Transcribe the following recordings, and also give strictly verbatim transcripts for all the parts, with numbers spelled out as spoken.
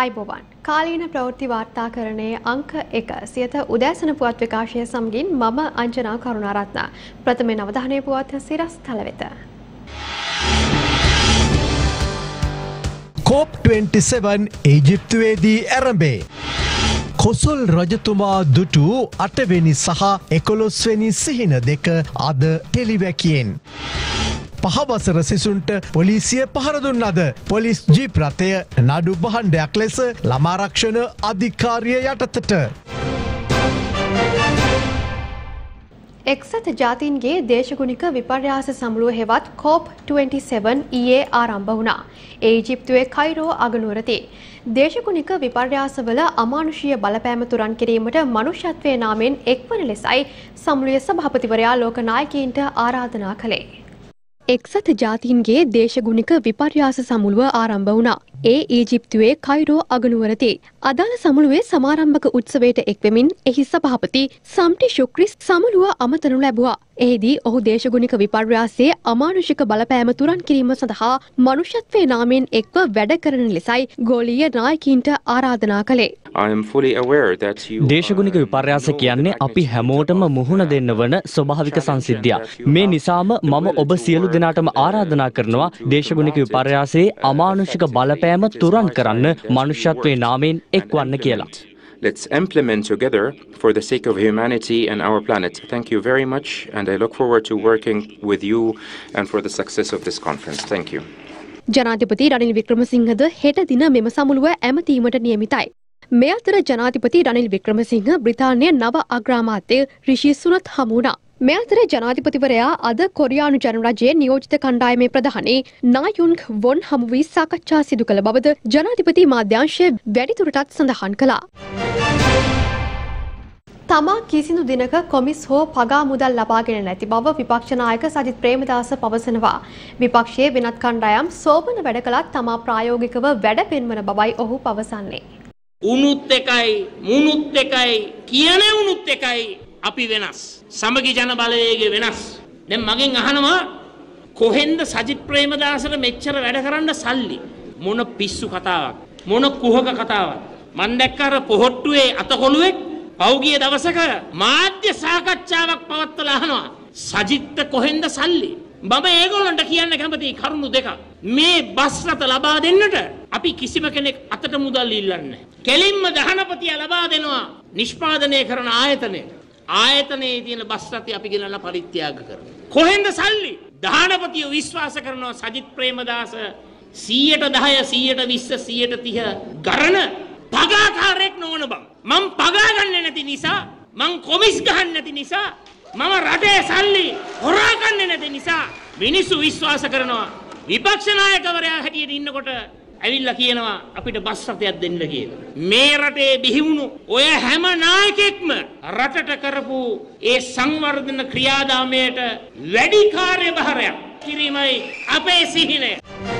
ආයිබෝවන් කාලීන ප්‍රවෘත්ති වාර්තාකරණයේ අංක එක සියත උදෑසන පුවත් විකාශය සමගින් මම අංජනා කරුණාරත්න ප්‍රථමයෙන් අවධානය පුවත් සිරස් තල වෙත. කෝප් විස්සෙව් ඊජිප්තුවේදී ආරම්භේ. කොසල් රජතුමා දුටු අටවෙනි සහ එකොළොස්වෙනි සිහින දෙක අද ටෙලිවැකියෙන්. පහවසර සිසුන්ට පොලිසිය පහර දුන්නද පොලිස් ජීප් රථය නඩු භාණ්ඩයක් ලෙස ළමාරක්ෂණ අධිකාරිය යටතට. එක්සත් ජාතීන්ගේ දේශගුණික විපර්යාස සමුළුව හෙවත් කෝප් විස්සෙව් ඊයේ ආරම්භ වුණා. ඒ ඊජිප්තුවේ කයිරෝ අගනුවරදී දේශගුණික විපර්යාසවල අමානුෂීය බලපෑම තුරන් කිරීමට මනුෂ්‍යත්වයේ නාමයෙන් එක්වන ලෙසයි සමුළුවේ සභාපතිවරයා ලෝකනායකයින්ට ආරාධනා කළේ. එක්සත් ජාතීන්ගේ දේශගුණික විපර්යාස සමුළුව ආරම්භ වුණා. ඒ ඊජිප්තුවේ කයිරෝ අගනුවරදී අදාළ සමුළුවේ සමාරම්භක උත්සවයට එක්වෙමින් එහි සභාපති සම්ටි ශුක්‍රිස් සමුළුව අමතනු ලැබුවා. එහිදී ඔහු දේශගුණික විපර්යාසයේ අමානුෂික බලපෑම තුරන් කිරීම සඳහා මනුෂ්‍යත්වයේ නාමයෙන් එක්ව වැඩ කරන ලෙසයි ගෝලීය නායකයින්ට ආරාධනා කළේ. දේශගුණික විපර්යාස කියන්නේ අපි හැමෝටම මුහුණ දෙන්න වන ස්වභාවික සංසිද්ධියක්. මේ නිසාම මම ඔබ සියලු දෙනාටම ආරාධනා කරනවා දේශගුණික විපර්යාසයේ අමානුෂික බලපෑම තුරන් කරන්න මනුෂ්‍යත්වයේ නාමයෙන් එක්වන්න කියලා. Let's implement together for the sake of humanity and our planet. Thank you very much, and I look forward to working with you and for the success of this conference. Thank you. ජනාධිපති රනිල් වික්‍රමසිංහද හෙට දින මෙම සමුළුව ඇමතීමට නියමිතයි. මේ අතර ජනාධිපති රනිල් වික්‍රමසිංහ බ්‍රිතාන්‍ය නව අග්‍රාමාත්‍ය රිෂි සුනත් හමු වුණා. මේ අතර ජනාධිපතිවරයා අද කොරියානු ජනරජයේ නියෝජිත කණ්ඩායමේ ප්‍රධානී නායුන්ග් වොන් හමු වී සාකච්ඡා සිදු කළ බවද ජනාධිපති මාධ්‍යංශය වැඩිදුරටත් සඳහන් කළා. තමා කිසිදු දිනක කොමිස් හෝ පගා මුදල් ලබාගෙන නැති බව විපක්ෂ නායක සජිත් ප්‍රේමදාස පවසනවා. විපක්ෂයේ වෙනත් කණ්ඩායම් සෝබන වැඩ කළත් තමා ප්‍රායෝගිකව වැඩ පෙන්වන බවයි ඔහු පවසන්නේ. උනුත් එකයි මුනුත් එකයි කියන උනුත් එකයි අපි වෙනස්. සමගි ජන බලවේගය වෙනස්. දැන් මගෙන් අහනවා කොහෙන්ද සජිත් ප්‍රේමදාසට මෙච්චර වැඩ කරන්න සල්ලි? මොන පිස්සු කතාවක්. මොන කුහක කතාවක්. මන් දැක්ක අර පොහොට්ටුවේ අතකොළුවෙක් පෞගිය දවසක මාධ්‍ය සාකච්ඡාවක් පවත්වලා අහනවා සජිත්ට කොහෙන්ද සල්ලි? මම ඒගොල්ලන්ට කියන්න කැමති කරුණු දෙකක්. මේ බස් රථ ලබා දෙන්නට අපි කිසිම කෙනෙක් අතට මුදල් ඉල්ලන්නේ නැහැ. කෙලින්ම දහනපතිය ලබා දෙනවා නිෂ්පාදනය කරන ආයතනයට. ආයතනයේ තියෙන බස් රථය අපි ගෙනල්ලා පරිත්‍යාග කරනවා. කොහෙන්ද සල්ලි? දහනපතිය විශ්වාස කරනවා සජිත් ප්‍රේමදාස සීයට දහය සීයට විස්ස සීයට තිහ ගණන පගාකාරයෙක් නොවන බව. මම පගා ගන්නේ නැති නිසා, මං කොමිස් ගහන්නේ නැති නිසා, මම රටේ සල්ලි හොරා ගන්නේ නැති නිසා මිනිස්සු විශ්වාස කරනවා විපක්ෂ නායකවරයා හැටියට ඉන්නකොට ඇවිල්ලා කියනවා අපිට බස් රථයක් දෙන්න කියලා. මේ රටේ බිහිවුණු ඔය හැම නායකෙක්ම රටට කරපු ඒ සංවර්ධන ක්‍රියාදාමයට වැඩි කාර්යභාරයක් කිරීමයි අපේ සිහිනය.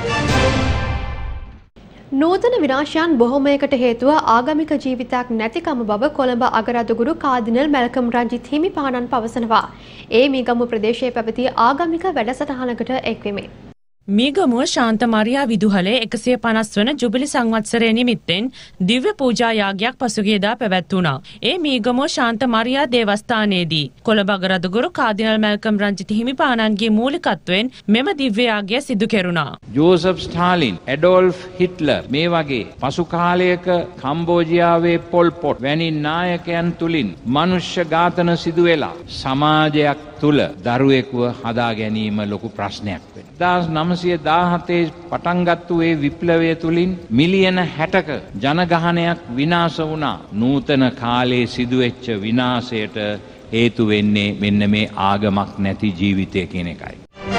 නූතන විනාශයන් බොහෝමයකට හේතුව ආගමික ජීවිතයක් නැතිකම බව කොළඹ අගරදුගුරු කාදිනල් මැල්කම් රංජිත් හිමිපාණන් පවසනවා. ඒ මීගමු ප්‍රදේශයේ පැවති ආගමික වැඩසටහනකට එක්වෙමි. මීගමුව ශාන්ත මරියා විදුහලේ එකසිය පනස් වන ජුබිලි සංවත්සරය නිමිත්තෙන් දිව්‍ය පූජා යාගයක් පසුගියදා පැවැත්වුණා. ඒ මීගමුව ශාන්ත මරියා දේවස්ථානයේදී කොළඹ අගරදුගුරු කාදිනල් මැල්කම් රංජිත් හිමිපාණන්ගේ මූලිකත්වයෙන් මෙම දිව්‍ය යාගය සිදු කෙරුණා. ජෝසප් ස්ටාලින්, ඇඩෝල්ෆ් හිට්ලර් මේ වගේ පසු කාලයක කම්බෝජියාවේ පොල් පොට් වැනි නායකයන් තුලින් මනුෂ්‍ය ඝාතන සිදු වෙලා සමාජයක් තුල දරුවෙකුව හදා ගැනීම ලොකු ප්‍රශ්නයක් වෙනවා. නවසිය දාහතේ පටන්ගත්තු ඒ විප්ලවය තුළින් මිලියන හැටක ජනගහනයක් විනාශ වුණා. නූතන කාලේ සිදුවෙච්ච විනාශයට හේතු වෙන්නේ මෙන්න මේ ආගමක් නැති ජීවිතය කියන එකයි.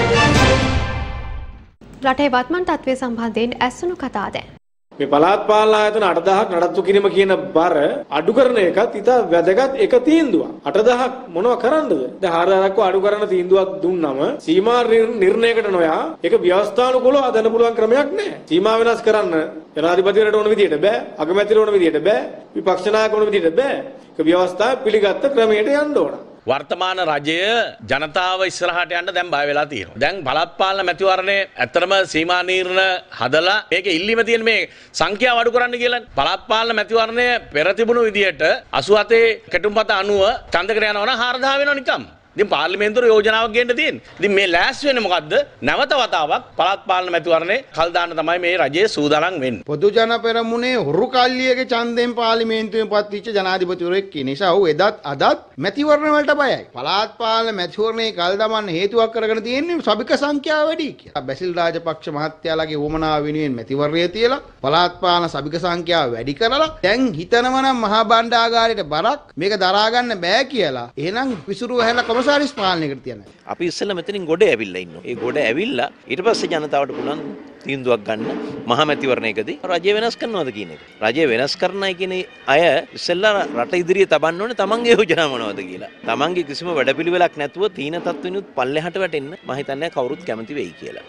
රටේ වත්මන් තත්ත්වය සම්බන්ධයෙන් ඇසුණු කතා දැන්. මේ පළාත් පාලන ආයතන අට දහයක් නඩත්තු කිරීම කියන බර අඩු කරන එකත් ඉතා වැදගත් එක තීන්දුවක්. අට දහයක් මොනව කරන්නද? දැන් හාරදහයක් අඩු කරන තීන්දුවක් දුන්නම සීමා නිර්ණයකට නොයා ඒක ව්‍යවස්ථානුකූලව හදන්න පුළුවන් ක්‍රමයක් නැහැ. සීමා වෙනස් කරන්න ජනාධිපතිවරට ඕන විදියට බෑ, අගමැතිවරට ඕන විදියට බෑ, විපක්ෂ නායකවරුන්ට ඕන විදියට බෑ. ඒක ව්‍යවස්ථාව පිළිගත්ත ක්‍රමයට යන්න ඕන. වර්තමාන රජය ජනතාව ඉස්සරහට යන්න දැන් බය වෙලා තියෙනවා. දැන් පළාත් පාලන මැතිවරණය ඇත්තටම සීමා නිර්ණ හදලා මේක ඉල්ලීම තියෙන මේ සංඛ්‍යාව අඩු කරන්න කියලා. පළාත් පාලන මැතිවරණය පෙර තිබුණු විදියට අසූහතේ කෙටුම්පත අනුව ඡන්දකට යනවා නම් හාරදහය වෙනවා නිකම්. ඉතින් පාර්ලිමේන්තුවේ යෝජනාවක් ගේන්න තියෙන්නේ. ඉතින් මේ ලෑස්ති වෙන්නේ මොකද්ද? නැවත වතාවක් පළාත් පාලන මැතිවරණේ කල් දාන්න තමයි මේ රජයේ සූදානම් වෙන්නේ. පොදු ජන පෙරමුණේ හුරු කල්ලියගේ ඡන්දයෙන් පාර්ලිමේන්තුවේ පත්විච්ච ජනාධිපතිවරයෙක් කියන නිසා ඔහු එදත් අදත් මැතිවරණ වලට බයයි. පළාත් පාලන මැතිවරණේ කල් දමන්න හේතුවක් කරගෙන තියෙන්නේ සභික සංඛ්‍යාව වැඩි කියලා. බැසිල් රාජපක්ෂ මහත්තයාලගේ වමනාව වෙනුවෙන් මැතිවරණය තියලා පළාත් පාලන සභික සංඛ්‍යාව වැඩි කරලා දැන් හිතනවා නම් මහා බණ්ඩාගාරයට බරක් මේක දරා ගන්න බෑ කියලා. එහෙනම් විසුරු හැලා කොමසාරිස් පාලනයකට තියනවා. අපි ඉස්සෙල්ලා මෙතනින් ගොඩ ඇවිල්ලා ඉන්නවා. ඒ ගොඩ ඇවිල්ලා ඊට පස්සේ ජනතාවට පුළුවන් තීන්දුවක් ගන්න මහා මැතිවරණයකදී රජය වෙනස් කරනවද කියන එක. රජය වෙනස් කරනයි කියන අය ඉස්සෙල්ලා රට ඉදිරියේ තබන්න ඕනේ තමන්ගේ යෝජනා මොනවද කියලා. තමන්ගේ කිසිම වැඩපිළිවෙලක් නැතුව තීන තත්ත්වෙනුත් පල්ලෙහාට වැටෙන්න මම හිතන්නේ කවුරුත් කැමති වෙයි කියලා.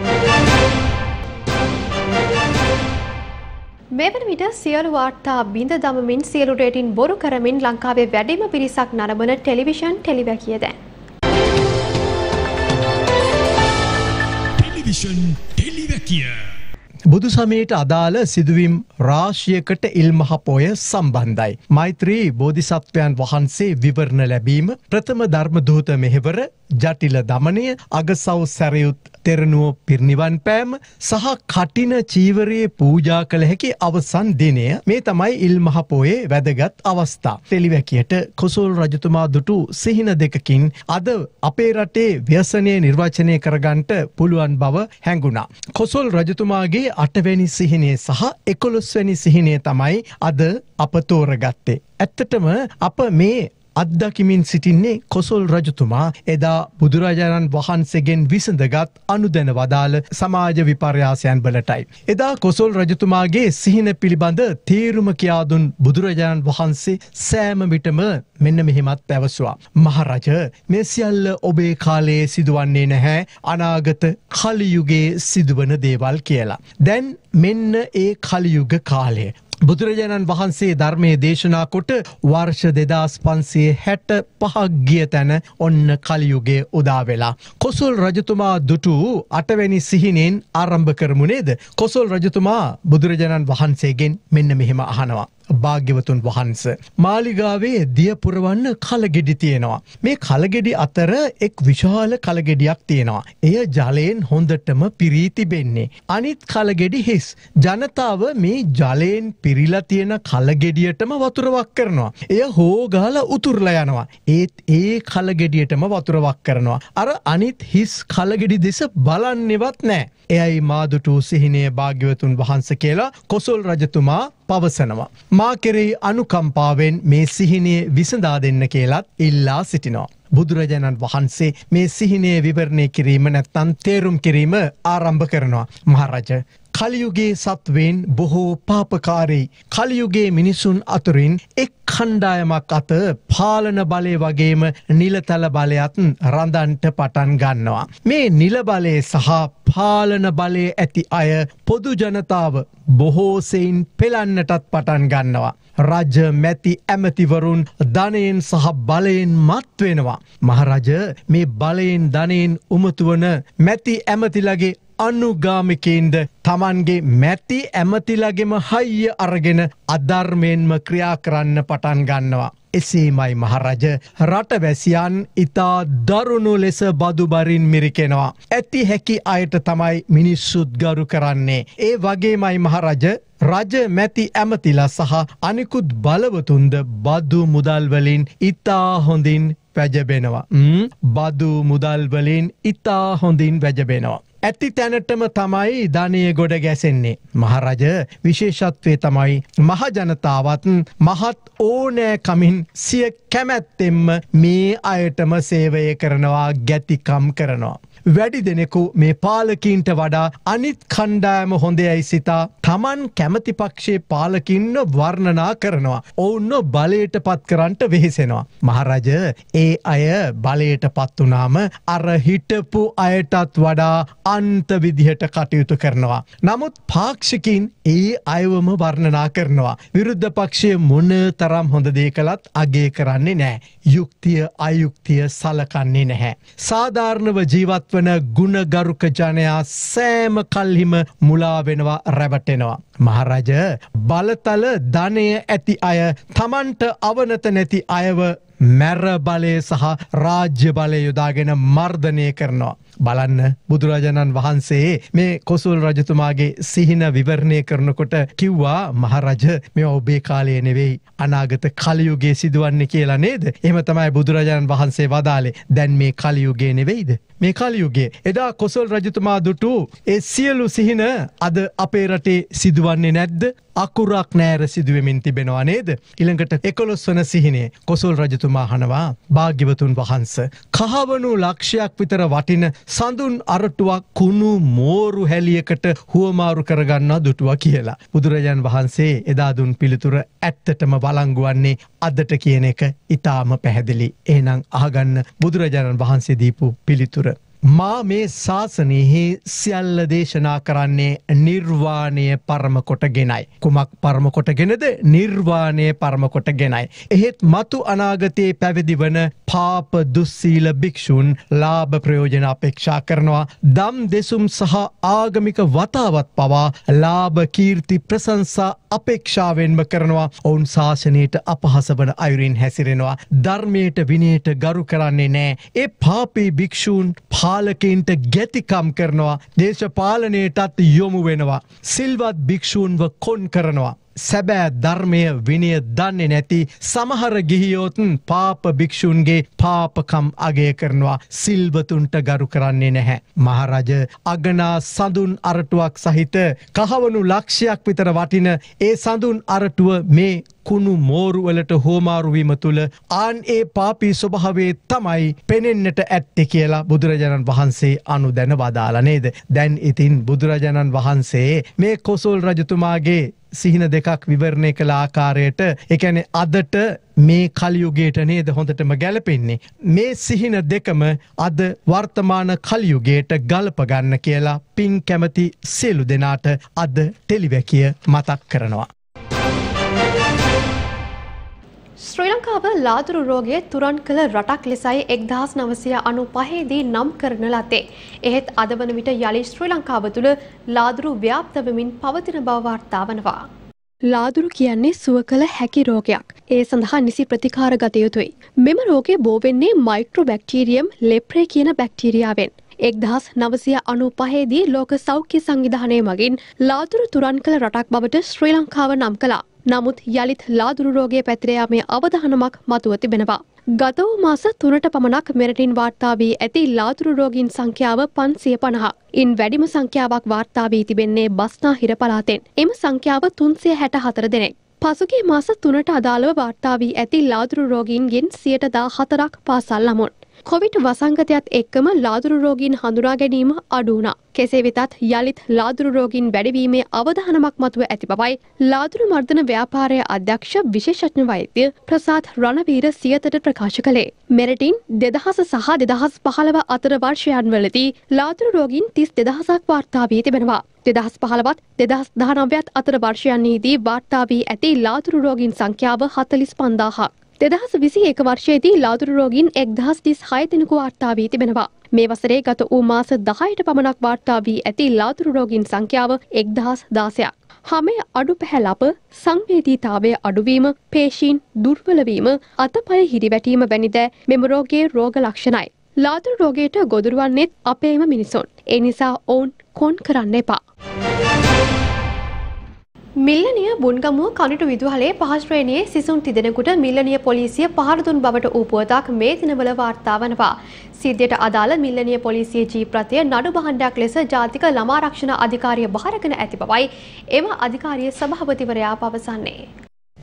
මේ වන විට සියලු වාර්තා බිඳ දමමින් සියලු රේටින් බොරු කරමින් ලංකාවේ වැඩිම පිරිසක් නරඹන ටෙලිවිෂන් ටෙලිවැකිය දැන්. ටෙලිවිෂන් ටෙලිවැකිය බුදු සමයට අදාළ සිදුවීම් රාශියකට ඉල්මහ පොය සම්බන්ධයි. මෛත්‍රී බෝධිසත්වයන් වහන්සේ විවරණ ලැබීම, ප්‍රථම ධර්මදූත මෙහෙවර, ජටිල දමනය, අගසව් සැරයුත් තෙරණුව පිරිනිවන් පෑම සහ කටින චීවරයේ පූජා කළ හැකි අවසන් දිනය මේ තමයි ඉල්මහ පොයේ වැදගත් අවස්ථා. ටෙලිවැකියට කොසොල් රජතුමා දුටු සිහින දෙකකින් අද අපේ රටේ ව්‍යසනය නිර්වචනය කරගන්නට පුළුවන් බව හැඟුණා. කොසොල් රජතුමාගේ අටවැනි සිහිනය සහ එකොළොස්වැනි සිහිනය තමයි අද අප තෝරගත්තේ. ඇත්තටම අප මේ අත්දකිමින් සිටින්නේ කොසොල් රජතුමා එදා බුදුරජාණන් වහන්සේගෙන් විසඳගත් අනුදැන වදාළ සමාජ විපර්යාසයන් වලටයි. එදා කොසොල් රජතුමාගේ සිහින පිළිබඳ තේරුම කියා දුන් බුදුරජාණන් වහන්සේ සෑම විටම මෙන්න මෙහෙමත් පැවසුවා. මහරජ, මේ සියල්ල ඔබේ කාලයේ සිදුවන්නේ නැහැ, අනාගත කලියුගයේ සිදුවන දේවල් කියලා. දැන් මෙන්න ඒ කලියුග කාලය. බුදුරජාණන් වහන්සේ ධර්මයේ දේශනා කොට වර්ෂ දෙදාස් පන්සිය හැට පහක් ගිය තැන ඔන්න කලියුගේ උදා වෙලා. කොසොල් රජතුමා දුටු අටවැනි සිහිනෙන් ආරම්භ කරමු නේද? කොසොල් රජතුමා බුදුරජාණන් වහන්සේගෙන් මෙන්න මෙහෙම අහනවා. භාග්‍යවතුන් වහන්ස, මාලිගාවේ දිය පුරවන්න කලගෙඩි තියෙනවා. මේ කලගෙඩි අතර එක් විශාල කලගෙඩියක් තියෙනවා. එය ජලයෙන් හොඳටම පිරී තිබෙන්නේ. අනිත් කලගෙඩි හිස්. ජනතාව මේ ජලයෙන් පිරිලා තියෙන කලගෙඩියටම වතුරවක් කරනවා. එය හෝගාලා උතුරලා යනවා. ඒත් ඒ කලගෙඩියටම වතුරවක් කරනවා. අර අනිත් හිස් කලගෙඩි දෙස බලන්නේවත් නැහැ. එයයි මා දුටු සිහිනය භාග්‍යවතුන් වහන්ස කියලා කොසොල් රජතුමා පවසනවා. මා කෙරෙහි අනුකම්පාවෙන් මේ සිහිනය විසඳා දෙන්න කියලත් ඉල්ලා සිටිනවා. බුදුරජාණන් වහන්සේ මේ සිහිනය විවරණය කිරීම නැත්තම් තේරුම් කිරීම ආරම්භ කරනවා. මහරජ, කලියුගේ සත්වයෙන් බොහෝ පාපකාරී. කලියුගේ මිනිසුන් අතුරින් එක් කණ්ඩායමක් අත පාලන බලය වගේම නිලතල බලයත් රඳන්ට පටන් ගන්නවා. මේ නිල බලය සහ පාලන බලය ඇති අය පොදු ජනතාව බොහෝසෙයින් පෙළන්නටත් පටන් ගන්නවා. රජ මැති ඇමතිවරුන් ධනයෙන් සහ බලයෙන් මත් වෙනවා. මහරජ, මේ බලයෙන් ධනයෙන් උමතුවන මැති ඇමතිලගේ අනුගාමිකයින්ද තමන්ගේ මැති ඇමතිලගෙම හයිය අරගෙන අධර්මයෙන්ම ක්‍රියා කරන්න පටන් ගන්නවා. එසේමයි මහරජ, රටවැසියන් ඉතා දරුණු ලෙස බදු බරින් මිරිකෙනවා. ඇති හැකි අයට තමයි මිනිස්සුත් ගරු කරන්නේ. ඒ වගේමයි මහරජ, රජ මැති ඇමතිලා සහ අනිකුත් බලවතුන්ද බදු මුදල්වලින් ඉතා හොඳින් වැජබෙනවා. බදු මුදල්වලින් ඉතා හොඳින් වැජබෙනවා. ඇති තැනටම තමයි ධනය ගොඩ ගැසෙන්නේ. මහරජ, විශේෂත්වය තමයි මහජනතාවත් මහත් ඕනෑකමින් සිය කැමැත්තෙන්ම මේ අයටම සේවය කරනවා, ගැතිකම් කරනවා. වැඩි දෙනෙකු මේ පාලකීන්ට වඩා අනිත් කණ්ඩායම හොඳයයි සිතා තමන් කැමති පක්ෂයේ පාලකින්ව වර්ණනා කරනවා. ඔවුන්ව බලයට පත් කරන්නට වෙහෙසෙනවා. මහරජ ඒ අය බලයට පත් වුණාම අර හිටපු අයටත් වඩා අන්ත විදිහට කටයුතු කරනවා. නමුත් පාක්ෂිකින් ඒ අයවම වර්ණනා කරනවා. විරුද්ධ පක්ෂය මොන තරම් හොඳ දේ කළත් අගය කරන්නේ නැහැ. යුක්තිය අයුක්තිය සලකන්නේ නැහැ. සාධාරණව ජීවත් වන ගුණගරුක ජනයා සෑම කල්හිම මුලා වෙනවා, රැවටෙනවා. මහරජ බලතල ධනය ඇති අය තමන්ට අවනත නැති අයව මැර බලය සහ රාජ්‍ය බලය යොදාගෙන මර්ධනය කරනවා. බලන්න බුදුරජාණන් වහන්සේ මේ කොසල් රජතුමාගේ සිහින විවරණය කරනකොට කිව්වා මහරජ මේ ඔබේ කාලය නෙවෙයි අනාගත කලියුගයේ සිදුවන්නේ කියලා නේද? එහෙම තමයි බුදුරජාණන් වහන්සේ වදාලේ. දැන් මේ කලියුගයේ නෙවෙයිද? මේ කලියුගයේ එදා කොසල් රජතුමා දුටු ඒ සියලු සිහින අද අපේ රටේ සිදුවන්නේ නැද්ද? අකුරක් නෑර සිදුවෙමින් තිබෙනවා නේද? ඊළඟට එකොළොස් වන සිහිනේ කොසල් රජතුමා අහනවා භාග්‍යවතුන් වහන්සේ කහවණු ලක්ෂයක් විතර වටින සඳුන් අරටුවක් කුණු මෝරු හැලියකට හුවමාරු කරගන්නා දුටුවා කියලා. බුදුරජාන් වහන්සේ එදා දුන් පිළිතුර ඇත්තටම වළංගු වන්නේ අදට කියන එක ඊටාම පැහැදිලි. එහෙනම් අහගන්න බුදුරජාණන් වහන්සේ දීපු පිළිතුර. මා මේ ශාසනයෙහි සියල්ල දේශනා කරන්නේ නිර්වාණය පරම කොටගෙනයි. කුමක් පරම කොටගෙනද? නිර්වාණය පරම කොටගෙනයි. එහෙත් මතු අනාගතයේ පැවිදි වන පාප දුස්සීල භික්ෂුන් ලාභ ප්‍රයෝජන අපේක්ෂා කරනවා. දම් දෙසුම් සහ ආගමික වතාවත් පවා ලාභ කීර්ති ප්‍රශංසා අපේක්ෂාවෙන්ම කරනවා. ඔවුන් ශාසනයට අපහාස වන අයුරින් හැසිරෙනවා. ධර්මයට විනයට ගරු කරන්නේ නැහැ. ඒ පාපී භික්ෂූන් පාලකයින්ට ගැතිකම් කරනවා. දේශපාලනයටත් යොමු වෙනවා. සිල්වත් භික්ෂූන්ව කොන් කරනවා. සැබෑ ධර්මය විනය දන්නේ නැති සමහර ගිහියෝතුන් පාප භික්ෂුන්ගේ පාපකම් අගය කරනවා. සිල්වතුන්ට ගරු කරන්නේ නැහැ. මහරජ අගනා සඳුන් අරටුවක් සහිත කහවණු ලක්ෂයක් විතර වටින ඒ සඳුන් අරටුව මේ කුණු මෝරුවලට හෝමාරුවීම තුළ ආන් ඒ පාපී ස්වභාවයේ තමයි පෙනෙන්නට ඇත්තේ කියලා බුදුරජාණන් වහන්සේ අනුදැන වදාලා නේද? දැන් ඉතින් බුදුරජාණන් වහන්සේ මේ කොසල් රජතුමාගේ සිහින දෙකක් විවරණය කළ ආකාරයට ඒ කියන්නේ අදට මේ කලියුගයට නේද හොඳටම ගැලපෙන්නේ. මේ සිහින දෙකම අද වර්තමාන කලියුගයට ගලප ගන්න කියලා පින් කැමති සියලු දෙනාට අද ටෙලිවැකිය මතක් කරනවා. ශ්‍රී ලංකාව ලාදුරු රෝගය තුරන් කළ රටක් ලෙසයි එක්දහස් නවසිය අනු පහේ දී නම් කරන ලද්දේ. එහෙත් අද වන විට යලි ශ්‍රී ලංකාව තුළ ලාදුරු ව්‍යාප්ත වෙමින් පවතින බව වාර්තා වනවා. ලාදුරු කියන්නේ සුව කළ හැකි රෝගයක්. ඒ සඳහා නිසි ප්‍රතිකාර ගත යුතුයි. මෙම රෝගය බෝ වෙන්නේ මයික්‍රෝබැක්ටීරියම් ලෙප්‍රේ කියන බැක්ටීරියාවෙන්. එක්දහස් නවසිය අනු පහේ දී ලෝක සෞඛ්‍ය සංවිධානය මගින් ලාදුරු තුරන් කළ රටක් බවට ශ්‍රී ලංකාව නම් කළා. නමුත් යළිත් ලාදුරු රෝගය පැතිර යාමේ අවධානමක් මතුව තිබෙනවා. ගත වූ මාස තුනට පමණක් මෙරටින් වාර්තා වී ඇති ලාදුරු රෝගීන් සංඛ්‍යාව පන්සිය පනහ. ඉන් වැඩිම සංඛ්‍යාවක් වාර්තා වී තිබෙන්නේ බස්නාහිර පළාතෙන්. එම සංඛ්‍යාව තුන්සිය හැට හතර දෙනෙක්. පසුගිය මාස තුනට අදාළව වාර්තා වී ඇති ලාදුරු රෝගීන්ගෙන් සියයට දාහතරක් පාසල් ළමුන්. කොවිඩ් වසංගතයත් එක්කම ලාදුරු රෝගීන් හඳුනා ගැනීම අඩු වුණා. කෙසේ වෙතත් යළිත් ලාදුරු රෝගීන් වැඩිවීමේ අවධානමක් මතුව ඇති බවයි ලාදුරු මර්ධන ව්‍යාපාරයේ අධ්‍යක්ෂ විශේෂඥ වෛද්‍ය ප්‍රසාද් රණවීර සියතට ප්‍රකාශ කළේ. මෙරටින් දෙදහස සහ දෙදහස් පහළව අතර වර්ෂයන් වලදී ලාදුරු රෝගීන් තිස් දෙදහසක් වාර්තා වී තිබෙනවා. දෙදහස් පහළවත් දෙදහස් දහනවයත් අතර වර්ෂයන්හිදී වාර්තා වී ඇති ලාදුරු රෝගීන් සංඛ්‍යාව හතලිස් පන්දාහක්. දෙදහස් විසි එක වර්ෂයේදී ලාදුරු රෝගීන් එක්දහස් තිස් හය දෙනෙකු වාර්තා වී තිබෙනවා. මේ වසරේ ගත වූ මාස දහයට පමණක් වාර්තා වී ඇති ලාදුරු රෝගීන් සංඛ්‍යාව එක්දහස් දාසයක්. හමේ අඩු පැහැලප, සංවේදීතාවය අඩුවීම, පේශීන් දුර්වල වීම, අතපය හිරිවැටීම වැනි දෑ මෙම රෝගයේ රෝග ලක්ෂණයි. ලාදුරු රෝගයට ගොදුරු වන්නේත් අපේම මිනිසුන්. ඒ නිසා ඔවුන් කොන් කරන්න එපා. මිල්ලනිය බුන්ගමුව කනිටු විදුහලේ පහ ශ්‍රේණියේ සිසුන් තිදෙනෙකුට මිල්ලනිය පොලිසිය පහර දුන් බවට වූ පුවතක් මේ දිනවල වාර්තා වනවා. සිද්ධියට අදාළ මිල්ලනිය පොලිසිය ජීප්‍රතිය නඩු භාණ්ඩයක් ලෙස ජාතික ළමා ආරක්ෂණ අධිකාරිය බහරගෙන ඇති බවයි එම අධිකාරියේ සභාපතිවරයා පවසන්නේ.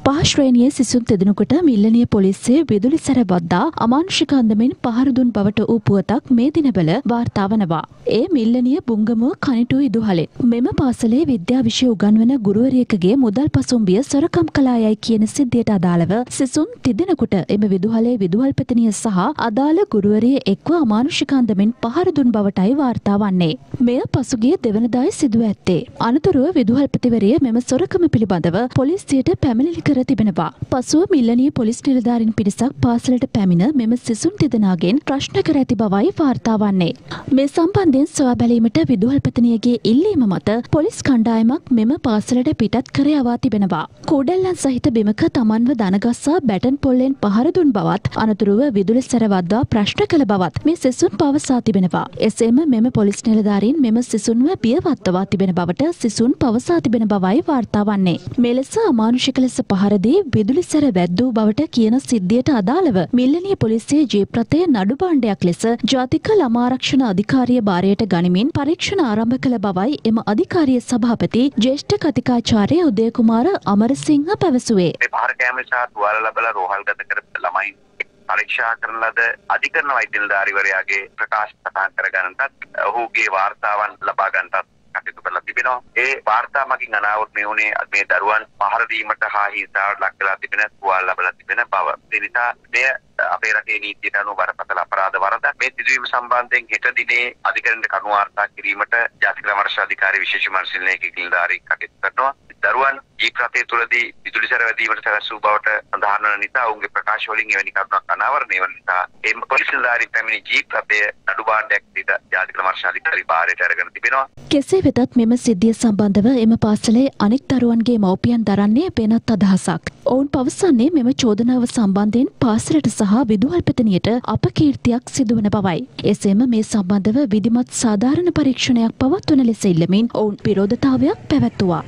පහ ශ්‍රේණියේ සිසුන් දෙදෙනෙකුට මිල්ලනිය පොලිසිය විදුලි සැර වද්දා අමානුෂික අන්දමින් පහර දුන් බවට වූ පුවතක් මේ දිනවල වාර්තා වනවා. ඒ මිල්ලනිය බුංගමුව කනිටු ඉදුහලේ. මෙම පාසලේ විද්‍යා විෂය උගන්වන ගුරුවරියකගේ මුදල් පසුම්බිය සොරකම් කළායයි කියන සිද්ධියට අදාළව සිසුන් තිදෙනෙකුට එම විදුහලේ විදුහල්පතිනිය සහ අදාළ ගුරුවරිය එක්ව අමානුෂික අන්දමින් පහර දුන් බවටයි වාර්තා වන්නේ. මෙය පසුගිය දෙවනදායි සිදුව ඇත්තේ. අනතුරුව විදුහල්පතිවරිය මෙම සොරකම පිළිබඳව පොලිසියට පැමිණිලි කර තිබෙනවා. පසුව මිල්ලනිය පොලිස් නිලධාරීන් පිරිසක් පාසලට පැමිණ මෙම සිසුන් තිදෙනාගෙන් ප්‍රශ්න කර ඇති බවයි වාර්තා වන්නේ. මේ සම්බන්ධයෙන් සොයා බැලීමට විදුහල්පතිනියගේ ඉල්ලීම මත පොලිස් කණ්ඩායමක් මෙම පාසලට පිටත් කර යවා තිබෙනවා. කෝඩැල්ලන් සහිත බිමක තමන්ව දනගස්සා බැටන් පොල්ලෙන් පහර දුන් බවත් අනතුරුව විදුලි සැරවද්දා ප්‍රශ්න කළ බවත් මේ සිසුන් පවසා තිබෙනවා. එසේම මෙම පොලිස් නිලධාරීන් මෙම සිසුන්ව බියවත්වා තිබෙන බවට සිසුන් පවසා තිබෙන බවයි වාර්තා වන්නේ. මෙලෙස අමානුෂික ලෙස පහරදී විදුලි සැර වැද්දූ බවට කියන සිද්ධියට අදාළව මිල්ලනිය පොලිසියේ ජීප් රථය නඩු භාණ්ඩයක් ලෙස ජාතික ළමා ආරක්ෂණ අධිකාරිය භාරයට ගනිමින් පරීක්ෂණ ආරම්භ කළ බවයි එම අධිකාරිය සභාපති ජ්‍යෙෂ්ඨ කතිකාචාර්ය උදයකුමාර අමරසිංහ පැවසුවේ. මේ පහර කෑම සහ තුවාල ලැබලා රෝහල්ගත කරපු ළමයි පරීක්ෂා කරන ලද අධිකරණ වෛද්‍ය නිලධාරීවරයාගේ ප්‍රකාශ සටහන් කර ගන්නටත් ඔහුගේ වාර්තාවන් ලබා ගන්නටත් කටයුතු කරලා තිබෙනවා. ඒ වාර්තා මගින් අනාවරණය වුණේ මේ දරුවන් පහර දීමට හා හිංසාවට ලක් වෙලා තිබෙන තුවාල ලැබලා තිබෙන බව. ඒ නිසා මෙය අපේ රටේ නීතියට අනුව බරපතල අපරාධ වරදක්. මේ සිදුවීම සම්බන්ධයෙන් හෙට දිනේ අධිකරණයට කණු වාර්තා කිරීමට ජාතික ළමා අධිකාරී විශේෂ මර්ශනයක නිලධාරී කටයුතු කරනවා. දරුවන් ජීප් රථය තුළදී විදුලි සැර වැදීමට සැලසූ බවට සඳහන් වන නිසා ඔවුන්ගේ ප්‍රකාශ වලින් එවැනි කරුණක් අනාවරණය වන නිසා එම පොලිස් නිලධාරීන් පැමිණි ජීප් රථය නඩු භාණ්ඩයක් සිට ජාතික ළමා අධිකාරී භාරයට අරගෙන තිබෙනවා. කෙසේ වෙතත් මෙම සිද්ධිය සම්බන්ධව එම පාසලේ අනෙක් දරුවන්ගේ මව්පියන් දරන්නේ වෙනත් අදහසක්. ඔවුන් පවසන්නේ මෙම චෝදනාව සම්බන්ධයෙන් පාසලට සහ විදුහල්පතිනියට අපකීර්තියක් සිදුවන බවයි. එසේම මේ සම්බන්ධව විධිමත් සාධාරණ පරීක්ෂණයක් පවත්වන ලෙස ඉල්ලමින් ඔවුන් විරෝධතාවයක් පැවැත්තුවා.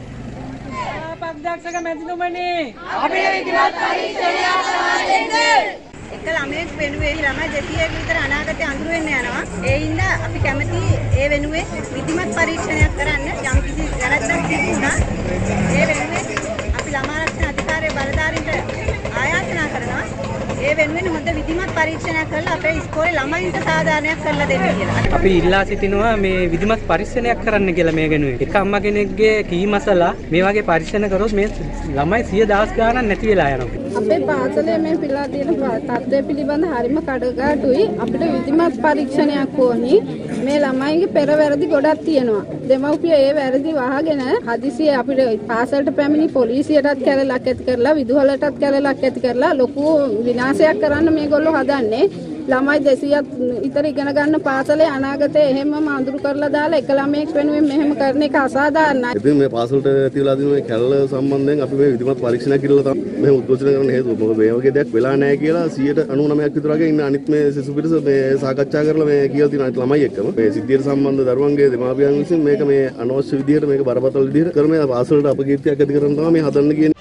අධ්‍යක්ෂක මැතිතුමනි අපේ විධිමත් පරීක්ෂණයක් සමාදෙන්න. එක ළමයෙක් වෙනුවෙන් ළමයි දෙසියක විතර අනාගතේ අඳුර වෙන්න යනවා. ඒ හින්දා අපි කැමති ඒ වෙනුවෙන් විධිමත් පරීක්ෂණයක් කරන්න යම් කිසි වැරද්දක් තිබුණා. ඒ වෙනුවෙන් අපි ළමා ආරක්ෂණ අධිකාරිය බලධාරීන්ට ආයාචනා කරනවා. ඒ වෙනුවෙන් හොඳ විධිමත් පරීක්ෂණයක් කරලා අපේ ඉස්කෝලේ ළමයින්ට සාධාරණයක් කරලා දෙන්න කියලා. අපි ඉල්ලා සිටිනවා මේ විධිමත් පරීක්ෂණයක් කරන්න කියලා මේ වෙනුවෙන්. එක අම්මා කෙනෙක්ගේ කී මසලා මේ වගේ පරීක්ෂණ කරොත් මේ ළමයි සිය දහස් ගාණක් නැති වෙලා යනවා. අපේ පාසලේ මේ පිළා තියෙන තත්ත්වය පිළිබඳ හරිම කඩගාටුයි. අපිට විධිමත් පරීක්ෂණයක් ඕනි. මේ ළමයිගේ පෙර වැරදි ගොඩක් තියෙනවා. දෙමව්පිය ඒ වැරදි වහගෙන හදිසියේ අපිට පාසලට පැමිණි පොලිසියටත් කැලලක් ඇති කරලා විදුහලටත් කැලලක් ඇති කරලා ලොකු විනාශයක් කරන්න මේගොල්ලෝ හදන්නේ. ළමයි දෙසියක් විතර ඉගෙන ගන්න පාසලේ අනාගතේ එහෙමම අඳුරු කරලා දාලා එක ළමයෙක් වෙනුවෙන් මෙහෙම කරන එක අසාධාරණයි. ඉතින් මේ පාසලට ඇතිවලා තියෙන මේ කැලල සම්බන්ධයෙන් අපි මේ විධිමත් පරීක්ෂණයක් කරලා තමයි මේ උද්ඝෝෂණය කරන්න හේතුව. මොකද මේ වගේ දෙයක් වෙලා නැහැ කියලා සියයට අනූනවයක් විතර වගේ ඉන්න අනිත් මේ සිසු පිරිස මේ සාකච්ඡා කරලා මේ කියලා තියෙන අනිත් ළමයි එක්කම මේ සිද්ධියට සම්බන්ධ දරුවන්ගේ දෙමාපියන් විසින් මේක මේ අනවශ්‍ය විදිහට මේක බරපතල විදිහට කරන මේ පාසලට අපකීර්තියක් ඇති කරන තමයි මේ හදන්න කියන්නේ.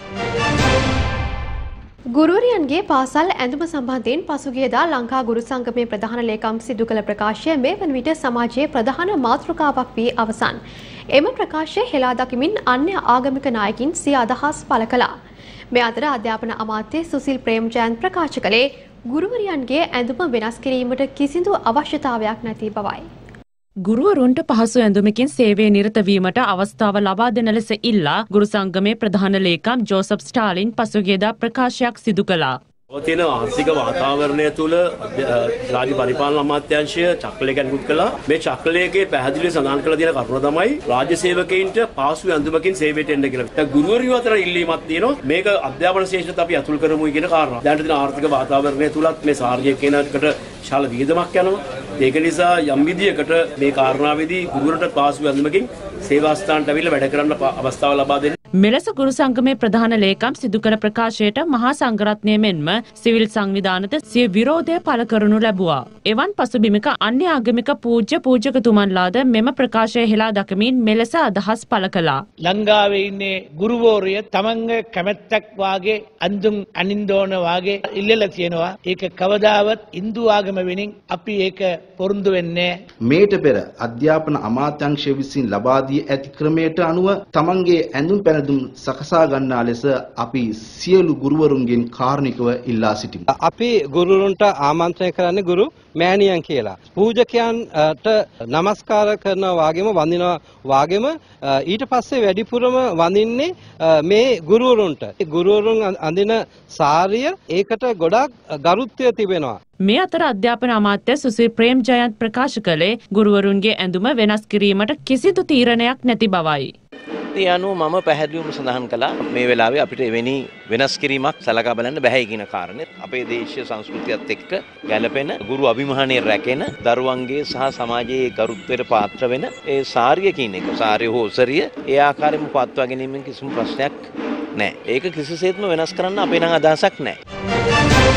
ගුරුවරියන්ගේ පාසල් ඇඳුම සම්බන්ධයෙන් පසුගියදා ලංකා ගුරු සංගමේ ප්‍රධාන ලේකම් සිදු කළ ප්‍රකාශය මේ වන විට සමාජයේ ප්‍රධාන මාතෘකාවක් වී අවසන්. එම ප්‍රකාශය හෙලා දකිමින් අන්‍ය ආගමික නායකින් සිය අදහස් පළ කළා. මේ අතර අධ්‍යාපන අමාත්‍ය සුසිල් ප්‍රේමජයන්ත් ප්‍රකාශ කළේ ගුරුවරියන්ගේ ඇඳුම වෙනස් කිරීමට කිසිදු අවශ්‍යතාවයක් නැති බවයි. ගුරුවරුන්ට පහසු ඇඳුමකින් සේවයේ නිරත වීමට අවස්ථාව ලබා දෙන ලෙස ඉල්ලා ගුරු සංගමේ ප්‍රධාන ලේකම් ජෝසප් ස්ටාලින් පසුගියදා ප්‍රකාශයක් සිදු කළා. තියෙන ආර්ථික වාතාවරණය තුළ රාජ්‍ය පරිපාලන අමාත්‍යාංශය චක්‍රලේඛ නිකුත් කළා. මේ චක්‍රලේඛයේ පැහැදිලිව සඳහන් කරලා තියෙන කරුණ තමයි රාජ්‍ය සේවකයින්ට පාසු ඇඳුමකින් සේවයට එන්න කියලා. දැන් ගුරුවරියෝ අතර ඉල්ලීමක් තියෙනවා. මේක අධ්‍යාපන ශේෂ්ත්‍රයට අපි අතුල් කරමුයි කියන කාරණා. දැනට තියෙන ආර්ථික වාතාවරණය තුලත් මේ සාර්ජික කෙනෙකුට ශාල වියදමක් යනවා. ඒක නිසා යම් විදියකට මේ කාරණාවේදී ගුරුවරට පාසු ඇඳුමකින් සේවා ස්ථානට අවිල්ල වැඩ කරන්න අවස්ථාව ලබා දෙන්න. මෙලෙස ගුරු සංගමේ ප්‍රධාන ලේකම් සිදු කළ ප්‍රකාශයට මහා සංඝරත්නය මෙන්ම සිවිල් සංවිධානද සිය විරෝධය පළ කරනු ලැබුවා. එවන් පසුබිමක අන්‍ය ආගමික පූජ්‍ය පූජකතුමන්ලාද මෙම ප්‍රකාශය හෙලා දකමින් මෙලෙස අදහස් පළ කළා. ලංකාවේ ඉන්නේ ගුරුවෝරිය තමන්ගේ කැමැත්තක් වාගේ අඳුම් අනින්දෝන වාගේ ඉල්ලලා තියෙනවා. ඒක කවදාවත් Hindu ආගම වෙනින් අපි ඒක පොරොන්දු වෙන්නේ. මේට පෙර අධ්‍යාපන අමාත්‍යාංශය විසින් ලබා දී ඇති ක්‍රමයට අනුව තමන්ගේ ඇඳුම් පැන පැහැදුම් සකසා ගන්නා ලෙස අපි සියලු ගුරුවරුන්ගෙන් කාරුණිකව ඉල්ලා සිටිමු. අපි ගුරුවරුන්ට ආමන්ත්‍රණය කරන්නේ ගුරු මෑණියන් කියලා. පූජකයන්ට নমස්කාර කරනවා වාගේම වඳිනවා වාගේම ඊට පස්සේ වැඩිපුරම වඳින්නේ මේ ගුරුවරුන්ට. ගුරුවරුන් අඳින සාරිය ඒකට ගොඩාක් ගරුත්වය තිබෙනවා. මේ අතර අධ්‍යාපන අමාත්‍ය සුසිල් ප්‍රේම්ජයන්ත් ප්‍රකාශ කළේ ගුරුවරුන්ගේ ඇඳුම වෙනස් කිරීමට කිසිදු තීරණයක් නැති බවයි. ඒ අනුව මම පැහැදිලිවම සඳහන් කළා මේ වෙලාවේ අපිට එවැනි වෙනස් කිරීමක් සලකා බලන්න බැහැ කියන කාරණේ. අපේ දේශීය සංස්කෘතියත් එක්ක ගැළපෙන ගුරු අභිමානයේ රැකෙන දරුවන්ගේ සහ සමාජයේ ගරුත්වයට පාත්‍ර වෙන ඒ සාරිය කියන එක සාරිය හෝ ඔසරිය ඒ ආකාරයෙන්ම පවත්වා ගැනීමෙන් කිසිම ප්‍රශ්නයක් නැහැ. ඒක කිසිසේත්ම වෙනස් කරන්න අපේ නම් අදහසක් නැහැ.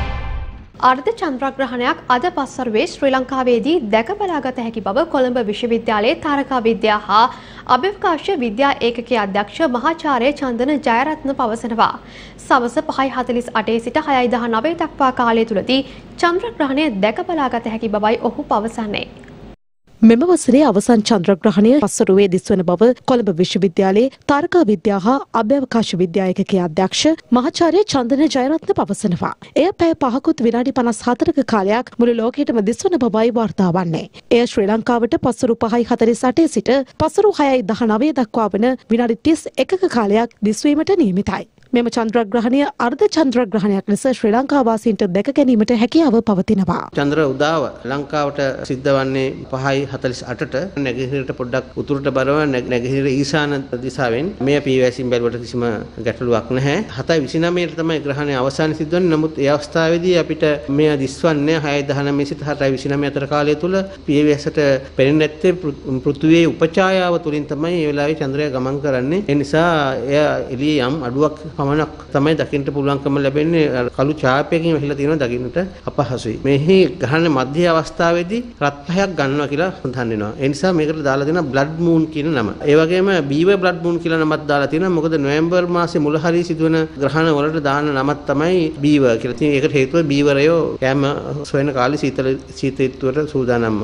අර්ධ චන්ද්‍රග්‍රහණයක් අද පස්වරුවේ ශ්‍රී ලංකාවේදී දැක බලාගත හැකි බව කොළඹ විශ්වවිද්‍යාලයේ තාරකා විද්‍යා හා අභ්‍යවකාශ විද්‍යා ඒකකයේ අධ්‍යක්ෂ මහාචාර්ය චන්දන ජයරත්න පවසනවා. සවස පහයි හතළිස් අටේ සිට හයයි දහනවය දක්වා කාලය තුලදී චන්ද්‍රග්‍රහණය දැක බලාගත හැකි බවයි ඔහු පවසන්නේ. මෙම වසරේ අවසන් චන්ද්‍රග්‍රහණය පස්වරුවේ දිස්වන බව කොළඹ විශ්වවිද්‍යාලයේ තාරකා විද්‍යා හා අභ්‍යවකාශ විද්‍යා ඒකකයේ අධ්‍යක්ෂ මහාචාර්ය චන්දන ජයරත්න පවසනවා. එය පැය පහකුත් විනාඩි පනස් හතරක කාලයක් මුළු ලෝකයටම දිස්වන බවයි වාර්තා වන්නේ. එය ශ්‍රී ලංකාවට පස්වරු පහයි හතළිස් අටේ සිට පස්වරු හයයි දහනවය දක්වා වන විනාඩි තිස් එකක කාලයක් දිස්වීමට නියමිතයි. මෙම චන්ද්‍රග්‍රහණය අර්ධ චන්ද්‍රග්‍රහණයක් ලෙස ශ්‍රී ලංකා වාසීන්ට දැක ගැනීමට හැකියාව පවතිනවා. චන්ද්‍ර උදාව ලංකාවට සිද්ධ වන්නේ පහයි හතළිස් අටට නැගෙනහිරට පොඩ්ඩක් උතුරට බරව නැගෙනහිර ඊශාන දිශාවෙන් මේ පීවැසින් බැලුවට කිසිම ගැටලුවක් නැහැ. හතයි විසිනවයට තමයි ග්‍රහණය අවසානය සිද්ධ වෙන්නේ. නමුත් ඒ අවස්ථාවේදී අපිට මෙය දිස්වන්නේ හයයි දහනවය සිට හතයි විසිනවය අතර කාලය තුල පීවැසට පෙනෙන්නේ නැත්තේ පෘථුවියේ උපචායාව තුලින් තමයි මේ වෙලාවේ චන්ද්‍රය ගමන් කරන්නේ. ඒ නිසා එය එළියේ යම් අඩුවක් පමණක් තමයි දකින්නට පුළුවන්කම ලැබෙන්නේ. කළු ඡායාපයකින් වැහිලා තියෙනවා දකින්නට අපහසුයි. මේහි ග්‍රහණ මධ්‍ය අවස්ථාවේදී රත් පහයක් ගන්නවා කියලා සඳහන් වෙනවා. ඒ නිසා මේකට දාලා දෙනවා බ්ලඩ් මූන් කියන නම. ඒ වගේම බීවර් බ්ලඩ් මූන් කියලා නමක් දාලා තියෙනවා. මොකද නොවැම්බර් මාසේ මුල හරිය සිදුවන ග්‍රහණ වලට දාන නමක් තමයි බීවර් කියලා. ඉතින් ඒකට හේතුව බීවරයෝ කැම සොයන කාලේ සීතල සීත ඍතුවට සූදානම්ම.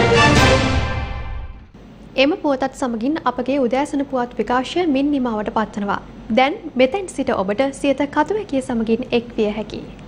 එම පුවතත් සමගින් අපගේ උදෑසන පුවත් විකාශය මින් නිමාවට පත්වනවා. දැන් මෙතෙන් සිට ඔබට සියත කතුවැකිය සමගින් එක් විය හැකියි.